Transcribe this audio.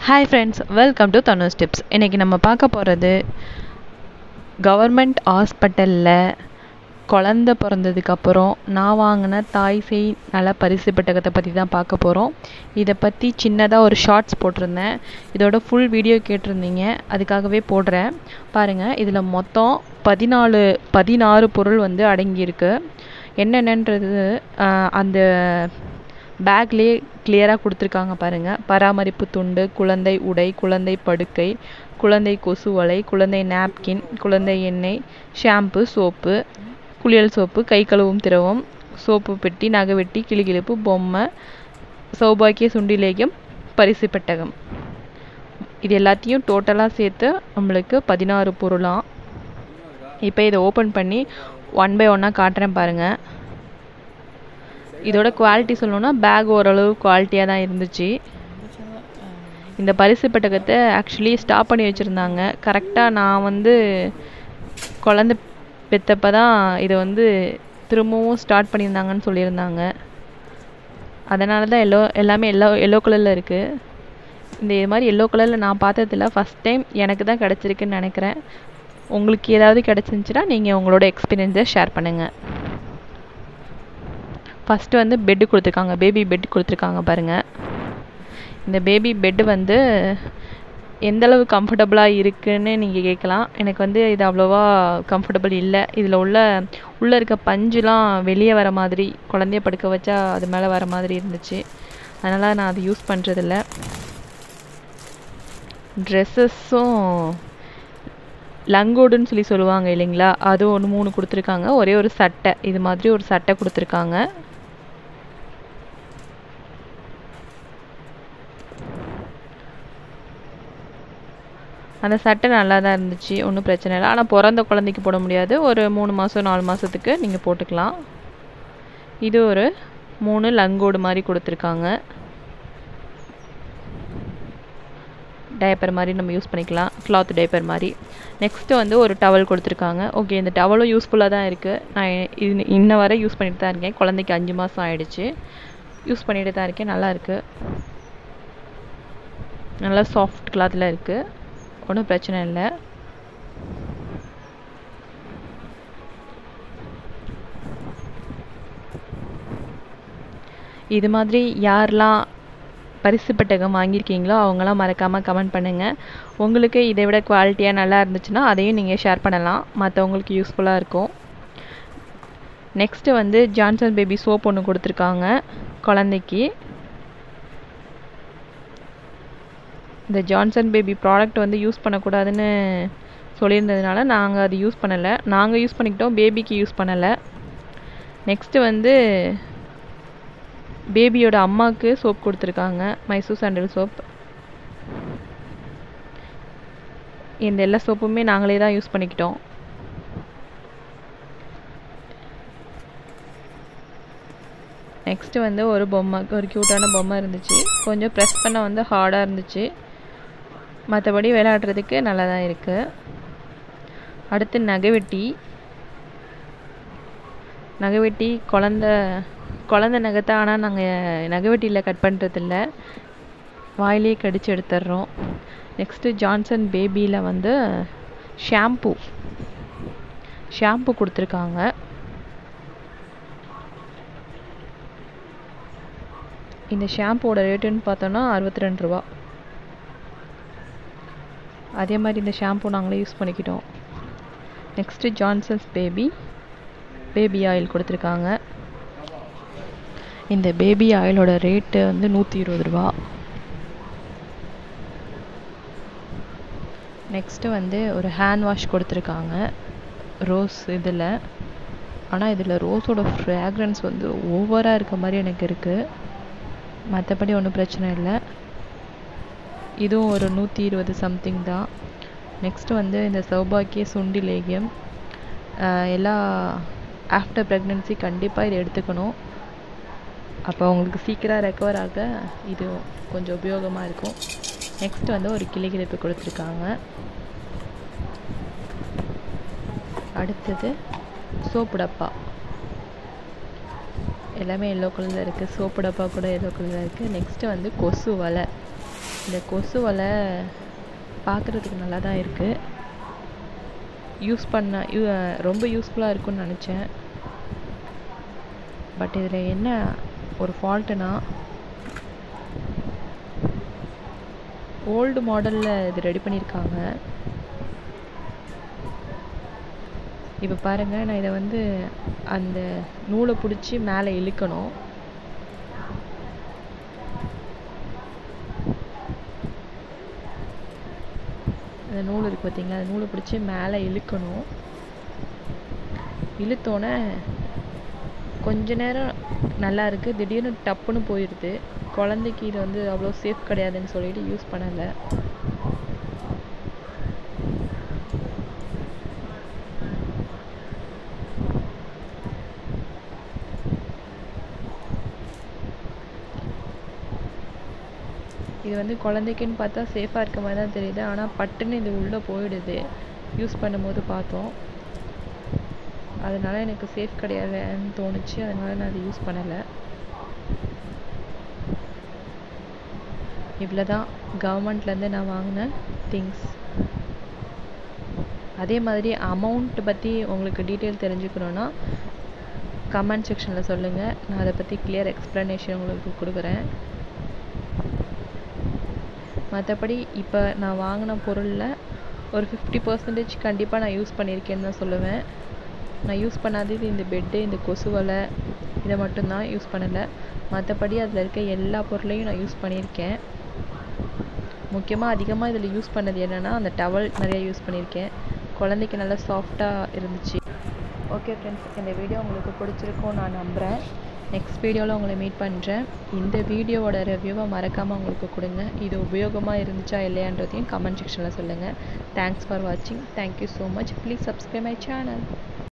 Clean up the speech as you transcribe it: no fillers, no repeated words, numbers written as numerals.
Hi friends, welcome to Dhanush tips. இன்றைக்கி நம்ம பார்க்க போகிறது கவர்மெண்ட் ஹாஸ்பிட்டலில் குழந்த பிறந்ததுக்கப்புறம் நான் வாங்கின தாய் சேய் நல பரிசு பெட்டகத்தை பற்றி தான் பார்க்க போகிறோம். இதை பற்றி சின்னதாக ஒரு ஷார்ட்ஸ் போட்டிருந்தேன். இதோட ஃபுல் வீடியோ கேட்டிருந்தீங்க, அதுக்காகவே போடுறேன் பாருங்கள். இதில் மொத்தம் 16 பொருள் வந்து அடங்கியிருக்கு. என்னென்னன்றது அந்த பேக்லேயே கிளியராக கொடுத்துருக்காங்க பாருங்கள். பராமரிப்பு துண்டு, குழந்தை உடை, குழந்தை படுக்கை, குழந்தை கொசு வலை, குழந்தை நாப்கின், குழந்தை எண்ணெய், ஷாம்பு, சோப்பு, குளியல் சோப்பு, கை கழுவும் திரவம், சோப்பு பெட்டி, நகவெட்டி, கிளிகிழிப்பு, பொம்மை, சௌபாக்கிய சுண்டிலேகம், பரிசு பெட்டகம். இது எல்லாத்தையும் டோட்டலாக சேர்த்து நம்மளுக்கு 16 பொருளாம். இப்போ இதை ஓப்பன் பண்ணி 1 by 1 காட்டுறேன் பாருங்கள். இதோட குவாலிட்டி சொல்லணும்னா பேக் ஓரளவு குவாலிட்டியாக தான் இருந்துச்சு. இந்த பரிசு பெட்டகத்தை ஆக்சுவலி ஸ்டாப் பண்ணி வச்சுருந்தாங்க. கரெக்டாக நான் வந்து குழந்தை பெற்றப்ப தான் இதை வந்து திரும்பவும் ஸ்டார்ட் பண்ணியிருந்தாங்கன்னு சொல்லியிருந்தாங்க. அதனால தான் எல்லாமே எல்லோ கலரில் இருக்குது. இது மாதிரி எல்லோ கலரில் நான் பார்த்ததில்ல, ஃபஸ்ட் டைம் எனக்கு தான் கிடச்சிருக்குன்னு நினைக்கிறேன். உங்களுக்கு ஏதாவது கிடச்சிருந்துச்சுன்னா நீங்கள் உங்களோட எக்ஸ்பீரியன்ஸை ஷேர் பண்ணுங்கள். ஃபஸ்ட்டு வந்து பெட்டு கொடுத்துருக்காங்க, பேபி பெட் கொடுத்துருக்காங்க பாருங்கள். இந்த பேபி பெட்டு வந்து எந்தளவு கம்ஃபர்டபுளாக இருக்குதுன்னு நீங்கள் கேட்கலாம். எனக்கு வந்து இது அவ்வளோவா கம்ஃபர்டபுள் இல்லை. இதில் உள்ளே இருக்க பஞ்சுலாம் வெளியே வர மாதிரி, குழந்தைய படுக்க வச்சா அது மேலே வர மாதிரி இருந்துச்சு. அதனால் நான் அது யூஸ் பண்ணுறதில்ல. ட்ரெஸ்ஸஸும் லங்கோடுன்னு சொல்லுவாங்க இல்லைங்களா, அது 3 கொடுத்துருக்காங்க. ஒரே ஒரு சட்டை, இது மாதிரி ஒரு சட்டை கொடுத்துருக்காங்க. அந்த சட்டை நல்லா தான் இருந்துச்சு, ஒன்றும் பிரச்சனை இல்லை. ஆனால் பிறந்த குழந்தைக்கு போட முடியாது. ஒரு 3 மாதம் 4 மாதத்துக்கு நீங்கள் போட்டுக்கலாம். இது ஒரு 3 லங்கோடு மாதிரி கொடுத்துருக்காங்க. டைப்பர் மாதிரி நம்ம யூஸ் பண்ணிக்கலாம், கிளாத் டைப்பர் மாதிரி. நெக்ஸ்ட்டு வந்து ஒரு டவல் கொடுத்துருக்காங்க. ஓகே, இந்த டவலும் யூஸ்ஃபுல்லாக தான் இருக்குது. நான் இன்ன வரை யூஸ் பண்ணிட்டு தான் இருக்கேன். குழந்தைக்கு 5 மாதம் ஆகிடுச்சு, யூஸ் பண்ணிட்டு தான் இருக்கேன். நல்லா இருக்குது, நல்லா சாஃப்ட் கிளாத்தில் இருக்குது, ஒன்றும் பிரச்சனை இல்லை. இது மாதிரி யாரெல்லாம் பரிசு பெட்டகம் வாங்கியிருக்கீங்களோ அவங்களாம் மறக்காமல் கமெண்ட் பண்ணுங்கள். உங்களுக்கு இதை விட குவாலிட்டியாக நல்லா இருந்துச்சுன்னா அதையும் நீங்கள் ஷேர் பண்ணலாம், மற்றவங்களுக்கு யூஸ்ஃபுல்லாக இருக்கும். நெக்ஸ்ட்டு வந்து ஜான்சன் பேபி சோப் ஒன்று கொடுத்துருக்காங்க குழந்தைக்கு. இந்த ஜான்சன் பேபி ப்ராடக்ட் வந்து யூஸ் பண்ணக்கூடாதுன்னு சொல்லியிருந்ததுனால நாங்கள் அது யூஸ் பண்ணலை. நாங்கள் யூஸ் பண்ணிக்கிட்டோம், பேபிக்கு யூஸ் பண்ணலை. நெக்ஸ்ட்டு வந்து பேபியோட அம்மாவுக்கு சோப் கொடுத்துருக்காங்க, மைசூர் சாண்டல் சோப். இந்த எல்லா சோப்புமே நாங்களே தான் யூஸ் பண்ணிக்கிட்டோம். நெக்ஸ்ட்டு வந்து ஒரு பொம்மை, ஒரு க்யூட்டான பொம்மை இருந்துச்சு. கொஞ்சம் ப்ரெஸ் பண்ண வந்து ஹார்டாக இருந்துச்சு, மற்றபடி விளையாடுறதுக்கு நல்லா தான் இருக்குது. அடுத்து நகைவெட்டி குழந்த நகத்தை. ஆனால் நாங்கள் நகைவெட்டியில் கட் பண்ணுறதில்ல, வாயிலே கடித்து எடுத்துடுறோம். நெக்ஸ்ட்டு ஜான்சன் பேபியில் வந்து ஷாம்பு கொடுத்துருக்காங்க. இந்த ஷாம்புவோட ரேட்டுன்னு பார்த்தோன்னா 62 ரூபா. அதே மாதிரி இந்த ஷாம்பு நாங்களே யூஸ் பண்ணிக்கிட்டோம். நெக்ஸ்ட்டு ஜான்சன்ஸ் பேபி ஆயில் கொடுத்துருக்காங்க. இந்த பேபி ஆயிலோட ரேட்டு வந்து 120 ரூபா. நெக்ஸ்ட்டு வந்து ஒரு ஹேண்ட் வாஷ் கொடுத்துருக்காங்க ரோஸ் இதில். ஆனால் இதில் ரோஸோட ஃப்ராக்ரன்ஸ் வந்து ஓவராக இருக்க மாதிரி எனக்கு இருக்குது, மற்றபடி ஒன்றும் பிரச்சனை இல்லை. இதுவும் ஒரு 120 சம்திங் தான். நெக்ஸ்ட்டு வந்து இந்த சௌபாக்கிய சுண்டி லேகியம். எல்லாம் ஆஃப்டர் ப்ரெக்னென்சி கண்டிப்பாக இதை எடுத்துக்கணும். அப்போ உங்களுக்கு சீக்கிரம் ரெக்கவர் ஆக இது கொஞ்சம் உபயோகமாக இருக்கும். நெக்ஸ்ட் வந்து ஒரு கிளிகிழிப்பு கொடுத்துருக்காங்க. அடுத்தது சோப்பு டப்பா, எல்லாமே எல்லோ கலரில் இருக்குது. சோப்பு டப்பா கூட எல்லோ கலரில் இருக்குது. நெக்ஸ்ட்டு வந்து கொசு வலை. இந்த கொசு வலை பார்க்குறதுக்கு நல்லா தான் இருக்குது. ரொம்ப யூஸ்ஃபுல்லாக இருக்கும்னு நினச்சேன். பட் இதில் என்ன ஒரு ஃபால்ட்டுனா, ஓல்டு மாடலில் இது ரெடி பண்ணியிருக்காங்க. இப்போ பாருங்கள், நான் இதை வந்து அந்த நூலை பிடிச்சி மேலே இழுக்கணும். அந்த நூல் இருக்குது பார்த்தீங்களா, அந்த நூலை பிடிச்சி மேலே இழுக்கணும். இழுத்தோன்னே கொஞ்ச நேரம் நல்லா இருக்குது, திடீர்னு டப்புன்னு போயிடுது. குழந்தைக்கு இது வந்து அவ்வளோ சேஃப் கிடையாதுன்னு சொல்லிட்டு யூஸ் பண்ணலை. இது வந்து குழந்தைக்குன்னு பார்த்தா சேஃபாக இருக்க மாதிரி தான் தெரியுது, ஆனால் பட்டுன்னு இது உள்ளே போயிடுது. யூஸ் பண்ணும்போது பார்த்தோம், அதனால் எனக்கு சேஃப் கிடையாதுன்னு தோணுச்சு. அதனால் நான் அதை யூஸ் பண்ணலை. இவ்வளோ தான் கவர்மெண்ட்லேருந்து நான் வாங்கின திங்ஸ். அதே மாதிரி அமௌண்ட் பற்றி உங்களுக்கு டீட்டெயில் தெரிஞ்சுக்கணுன்னா கமெண்ட் செக்ஷனில் சொல்லுங்கள். நான் அதை பற்றி கிளியர் எக்ஸ்ப்ளனேஷன் உங்களுக்கு கொடுக்குறேன். மற்றபடி இப்போ நான் வாங்கின பொருளில் ஒரு 50% கண்டிப்பாக நான் யூஸ் பண்ணியிருக்கேன்னு தான் சொல்லுவேன். நான் யூஸ் பண்ணாதது இந்த பெட்டு, இந்த கொசு வலை, இதை மட்டும்தான் யூஸ் பண்ணலை. மற்றபடி அதில் இருக்க எல்லா பொருளையும் நான் யூஸ் பண்ணியிருக்கேன். முக்கியமாக அதிகமாக இதில் யூஸ் பண்ணது என்னென்னா, அந்த டவல் நிறையா யூஸ் பண்ணியிருக்கேன். குழந்தைக்கு நல்லா சாஃப்டாக இருந்துச்சு. ஓகே ஃப்ரெண்ட்ஸ், இந்த வீடியோ உங்களுக்கு பிடிச்சிருக்கும் நான் நம்புகிறேன். நெக்ஸ்ட் வீடியோவில் உங்களை மீட் பண்ணுறேன். இந்த வீடியோவோட ரிவ்யூவை மறக்காமல் உங்களுக்கு கொடுங்க. இது உபயோகமாக இருந்துச்சா இல்லையான்றதையும் கமெண்ட் செக்ஷனில் சொல்லுங்கள். தேங்க்ஸ் ஃபார் வாட்சிங். Thank you so much. Please subscribe my channel.